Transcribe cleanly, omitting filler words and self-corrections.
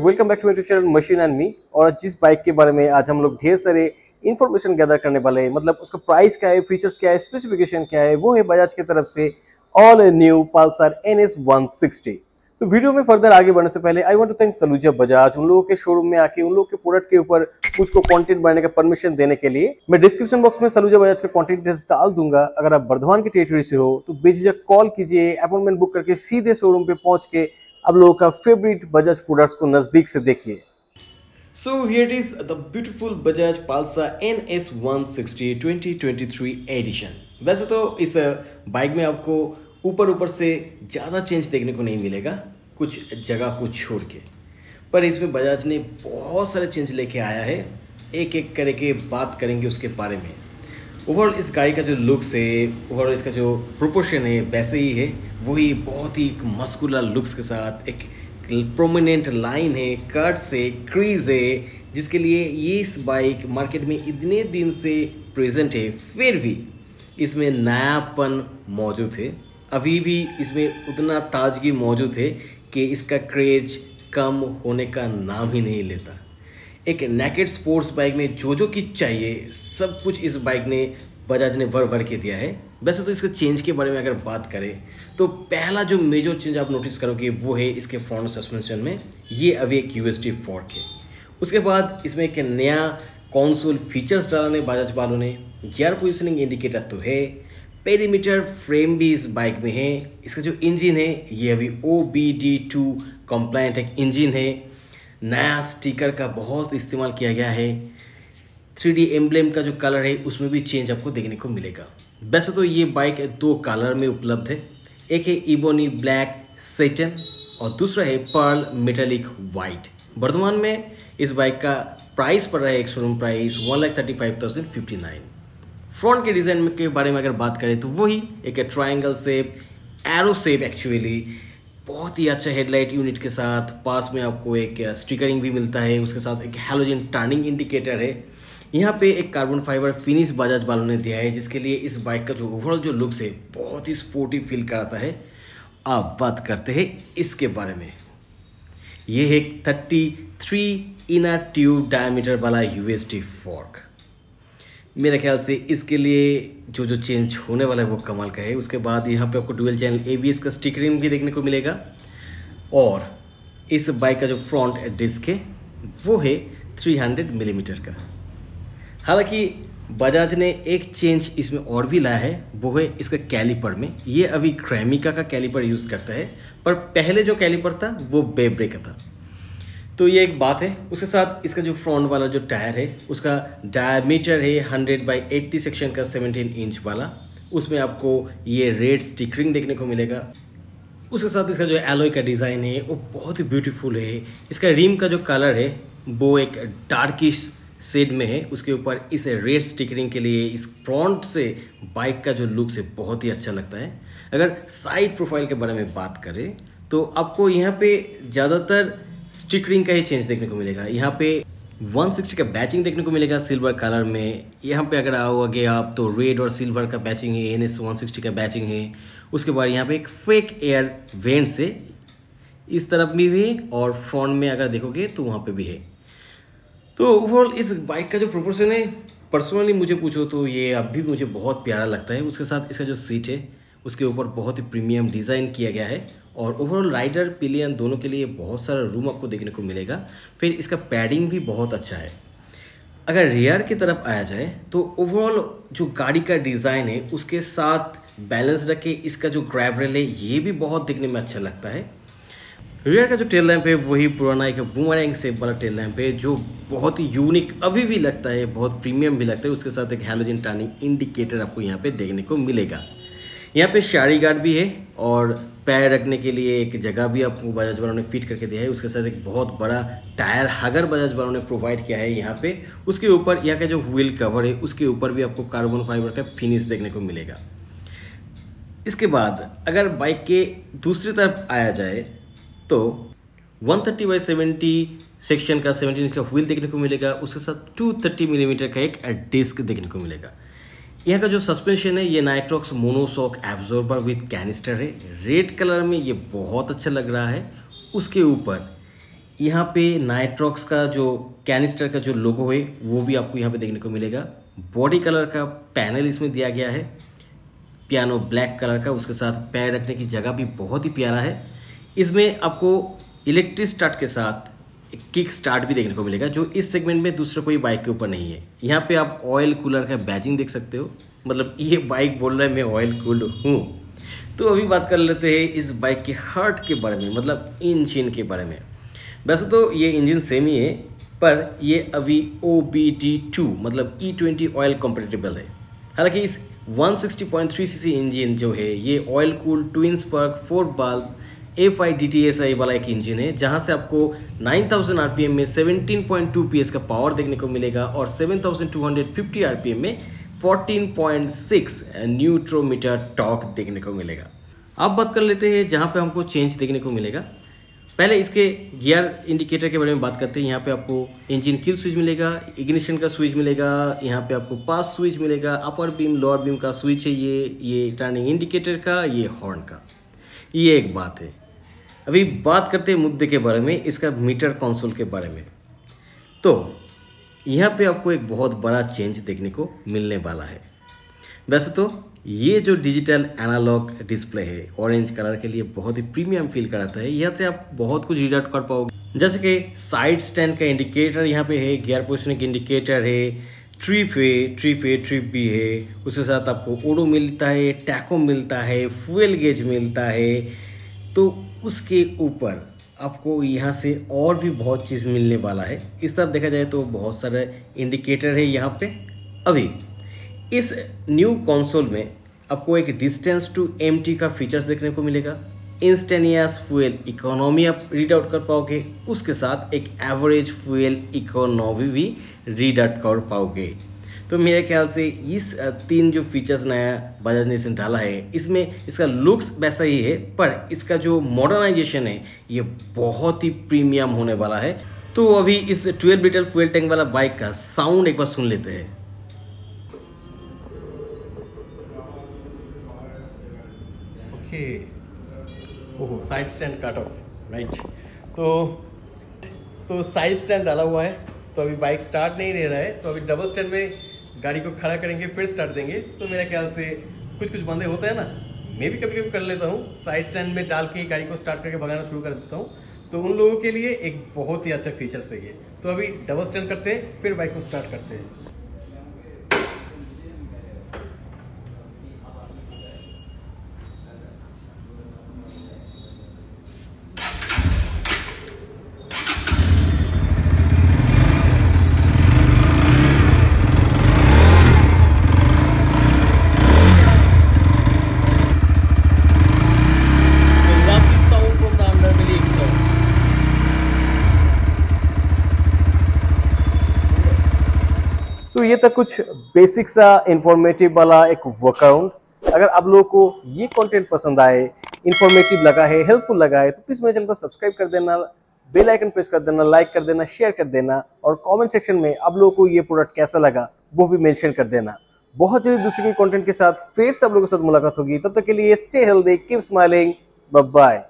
Welcome back to my channel machine and me. और जिस bike के बारे में आज हम लोग ढेर सारे इन्फॉर्मेशन गैदर करने वाले हैं, मतलब उसका प्राइस क्या है, फीचर्स क्या है, स्पेसिफिकेशन क्या है, वो है बजाज की तरफ से ऑल न्यू पल्सर NS 160। तो वीडियो में फर्दर आगे बढ़ने से पहले I want to thank Saluja Bajaj, उन लोगों के शोरूम में आके उन लोगों के प्रोडक्ट के ऊपर मुझको कंटेंट बनाने का परमिशन देने के लिए। मैं डिस्क्रिप्शन बॉक्स में सलूजा बजाज का कॉन्टेक्ट डिटेल्स डाल दूंगा। अगर आप बर्धमान की टेरिटरी से हो तो बेझिझक कॉल कीजिए, अपॉइंटमेंट बुक करके सीधे शोरूम पे पहुंच के आप लोगों का फेवरेट बजाज प्रोडक्ट्स को नजदीक से देखिए। So here it is, the beautiful Bajaj Pulsar NS 160 2023 edition। वैसे तो इस बाइक में आपको ऊपर से ज़्यादा चेंज देखने को नहीं मिलेगा, कुछ जगह को छोड़ के, पर इसमें बजाज ने बहुत सारे चेंज लेके आया है। एक एक करके बात करेंगे उसके बारे में। ओवरऑल इस गाड़ी का जो लुक्स है, ओवरऑल इसका जो प्रोपोर्शन है वैसे ही है, वही बहुत ही मस्कुलर लुक्स के साथ एक प्रोमिनेंट लाइन है, कट्स है, क्रीज है, जिसके लिए ये इस बाइक मार्केट में इतने दिन से प्रेजेंट है, फिर भी इसमें नयापन मौजूद है। अभी भी इसमें उतना ताजगी मौजूद है कि इसका क्रेज कम होने का नाम ही नहीं लेता। एक नेकेड स्पोर्ट्स बाइक में जो चीज़ चाहिए सब कुछ इस बाइक ने बजाज ने भर के दिया है। वैसे तो इसके चेंज के बारे में अगर बात करें तो पहला जो मेजर चेंज आप नोटिस करोगे वो है इसके फ्रंट सस्पेंशन में, ये अभी एक USD फोर्क है। उसके बाद इसमें एक नया कंसोल फीचर्स डाला है बजाज वालों ने। गियर पोजिशनिंग इंडिकेटर तो है, पेरीमीटर फ्रेम भी इस बाइक में है। इसका जो इंजन है ये अभी OBD2 कंप्लायंट एक इंजन है। नया स्टिकर का बहुत इस्तेमाल किया गया है। 3D एम्ब्लेम का जो कलर है उसमें भी चेंज आपको देखने को मिलेगा। वैसे तो ये बाइक दो कलर में उपलब्ध है, एक है इबोनी ब्लैक सैटिन और दूसरा है पर्ल मेटालिक वाइट। वर्तमान में इस बाइक का प्राइस पड़ रहा है, एक शोरूम प्राइस 1,35,059। फ्रंट के डिज़ाइन के बारे में अगर बात करें तो वही एक triangle shape, arrow shape, actually बहुत ही अच्छा हेडलाइट यूनिट के साथ। पास में आपको एक स्टिकरिंग भी मिलता है, उसके साथ एक हैलोजन टर्निंग इंडिकेटर है। यहाँ पे एक कार्बन फाइबर फिनिश बजाज वालों ने दिया है, जिसके लिए इस बाइक का जो ओवरऑल जो लुक्स है बहुत ही स्पोर्टी फील कराता है। अब बात करते हैं इसके बारे में। ये है 33 इनर ट्यूब डायमीटर वाला USD फोर्क। मेरे ख्याल से इसके लिए जो चेंज होने वाला है वो कमाल का है। उसके बाद यहाँ पे आपको डुअल चैनल ABS का स्टिकरिंग भी देखने को मिलेगा। और इस बाइक का जो फ्रंट डिस्क है वो है 300 मिलीमीटर का। हालांकि बजाज ने एक चेंज इसमें और भी लाया है, वो है इसका कैलिपर में। ये अभी क्रेमिका का कैलिपर यूज़ करता है, पर पहले जो कैलिपर था वो बेब्रे का था, तो ये एक बात है। उसके साथ इसका जो फ्रंट वाला जो टायर है उसका डायमीटर है 100/80 सेक्शन का 17 इंच वाला। उसमें आपको ये रेड स्टिकरिंग देखने को मिलेगा। उसके साथ इसका जो एलॉय का डिज़ाइन है वो बहुत ही ब्यूटीफुल है। इसका रिम का जो कलर है वो एक डार्किश शेड में है। उसके ऊपर इस रेड स्टिकरिंग के लिए इस फ्रंट से बाइक का जो लुक है बहुत ही अच्छा लगता है। अगर साइड प्रोफाइल के बारे में बात करें तो आपको यहाँ पे ज़्यादातर स्टिकरिंग का ही चेंज देखने को मिलेगा। यहाँ पे 160 का बैचिंग देखने को मिलेगा सिल्वर कलर में। यहाँ पे अगर आओगे आप तो रेड और सिल्वर का बैचिंग है, NS 160 का बैचिंग है। उसके बाद यहाँ पे एक फेक एयर वेंट से इस तरफ भी है और फ्रंट में अगर देखोगे तो वहाँ पे भी है। तो ओवरऑल इस बाइक का जो प्रोपोर्शन है, पर्सनली मुझे पूछो तो ये अब भी मुझे बहुत प्यारा लगता है। उसके साथ इसका जो सीट है उसके ऊपर बहुत ही प्रीमियम डिज़ाइन किया गया है और ओवरऑल राइडर पिलियन दोनों के लिए बहुत सारा रूम आपको देखने को मिलेगा। फिर इसका पैडिंग भी बहुत अच्छा है। अगर रियर की तरफ आया जाए तो ओवरऑल जो गाड़ी का डिज़ाइन है उसके साथ बैलेंस रखे इसका जो ग्रैब रेल है ये भी बहुत दिखने में अच्छा लगता है। रियर का जो टेल लैंप है वही पुराना एक बूमरैंग शेप वाला टेल लैंप है, जो बहुत ही यूनिक अभी भी लगता है, बहुत प्रीमियम भी लगता है। उसके साथ एक हैलोजन टर्निंग इंडिकेटर आपको यहाँ पे देखने को मिलेगा। यहाँ पे शारी गार्ड भी है और पैर रखने के लिए एक जगह भी आपको बजाज वालों ने फिट करके दिया है। उसके साथ एक बहुत बड़ा टायर हगर बजाज वालों ने प्रोवाइड किया है यहाँ पे। उसके ऊपर यहाँ का जो व्हील कवर है उसके ऊपर भी आपको कार्बन फाइबर का फिनिश देखने को मिलेगा। इसके बाद अगर बाइक के दूसरी तरफ आया जाए तो 130/70 सेक्शन का 17 इंच का व्हील देखने को मिलेगा। उसके साथ 230 मिलीमीटर का एक डिस्क देखने को मिलेगा। यहाँ का जो सस्पेंशन है ये Nitrox monoshock absorber with canister है। रेड कलर में ये बहुत अच्छा लग रहा है। उसके ऊपर यहाँ पे नाइट्रॉक्स का जो कैनिस्टर का जो लोगो है वो भी आपको यहाँ पे देखने को मिलेगा। बॉडी कलर का पैनल इसमें दिया गया है, पियानो ब्लैक कलर का, उसके साथ पैर रखने की जगह भी बहुत ही प्यारा है। इसमें आपको इलेक्ट्रिक स्टार्ट के साथ किक स्टार्ट भी देखने को मिलेगा, जो इस सेगमेंट में दूसरे कोई बाइक के ऊपर नहीं है। यहाँ पे आप ऑयल कूलर का बैजिंग देख सकते हो, मतलब ये बाइक बोल रहा है मैं ऑयल कूल्ड हूँ। तो अभी बात कर लेते हैं इस बाइक के हार्ट के बारे में, मतलब इंजन के बारे में। वैसे तो ये इंजन सेम ही है, पर ये अभी OBD2 मतलब E20 ऑयल कंपेटेबल है। हालांकि इस 160.3 सीसी इंजन जो है ये ऑयल कूल्ड ट्विन स्पार्क 4 बाल्ब FIDTSI वाला एक इंजन है, जहां से आपको 9000 आरपीएम में 17.2 PS का पावर देखने को मिलेगा और 7250 आरपीएम में 14.6 न्यूट्रोमीटर टॉर्क देखने को मिलेगा। अब बात कर लेते हैं जहां पे हमको चेंज देखने को मिलेगा। पहले इसके गियर इंडिकेटर के बारे में बात करते हैं। यहाँ पे आपको इंजन किल स्विच मिलेगा, इग्निशन का स्विच मिलेगा, यहाँ पे आपको पास स्विच मिलेगा, अपर बीम लोअर बीम का स्विच है, ये टर्निंग इंडिकेटर का, ये हॉर्न का। ये एक बात है। अभी बात करते हैं मुद्दे के बारे में, इसका मीटर कंसोल के बारे में। तो यहाँ पे आपको एक बहुत बड़ा चेंज देखने को मिलने वाला है। वैसे तो ये जो डिजिटल एनालॉग डिस्प्ले है ऑरेंज कलर के लिए बहुत ही प्रीमियम फील कराता है। यहाँ से आप बहुत कुछ रीड आउट कर पाओगे, जैसे कि साइड स्टैंड का इंडिकेटर यहाँ पे है, गियर पोजिशनिंग इंडिकेटर है, ट्रिप बी है, उसके साथ आपको ओडो मिलता है, टैको मिलता है, फ्यूल गेज मिलता है। तो उसके ऊपर आपको यहाँ से और भी बहुत चीज़ मिलने वाला है। इस तरफ देखा जाए तो बहुत सारे इंडिकेटर है यहाँ पे। अभी इस न्यू कंसोल में आपको एक डिस्टेंस टू एम्प्टी का फीचर्स देखने को मिलेगा, इंस्टेनियस फ्यूल इकोनॉमी आप रीड आउट कर पाओगे, उसके साथ एक एवरेज फ्यूल इकोनॉमी भी रीड आउट कर पाओगे। तो मेरे ख्याल से इस 3 जो फीचर्स नया बजाज ने इसमें डाला है, इसमें इसका लुक्स वैसा ही है, पर इसका जो मॉडर्नाइजेशन है ये बहुत ही प्रीमियम होने वाला है। तो अभी इस 12 लीटर फ्यूल टैंक वाला बाइक का साउंड एक बार सुन लेते हैं। Okay, oh side stand cut off, right. तो साइड स्टैंड डाला हुआ है, तो अभी बाइक स्टार्ट नहीं ले रहा है। तो अभी डबल स्टैंड में गाड़ी को खड़ा करेंगे फिर स्टार्ट देंगे। तो मेरे ख्याल से कुछ बंदे होते हैं ना, मैं भी कभी कभी कर लेता हूँ, साइड स्टैंड में डाल के गाड़ी को स्टार्ट करके भगाना शुरू कर देता हूँ। तो उन लोगों के लिए एक बहुत ही अच्छा फीचर है ये। तो अभी डबल स्टैंड करते हैं फिर बाइक को स्टार्ट करते हैं। तो ये था कुछ बेसिक सा इंफॉर्मेटिव वाला एक वर्कआउट। अगर आप लोगों को ये कंटेंट पसंद आए, इंफॉर्मेटिव लगा है, हेल्पफुल लगा है, तो प्लीज मेरे चैनल को सब्सक्राइब कर देना, बेल आइकन प्रेस कर देना, लाइक कर देना, शेयर कर देना, और कमेंट सेक्शन में आप लोगों को ये प्रोडक्ट कैसा लगा वो भी मेंशन कर देना। बहुत जल्दी दूसरे के कंटेंट के साथ फिर से आप लोगों के साथ मुलाकात होगी। तब तक के लिए stay healthy, keep smiling, bye bye.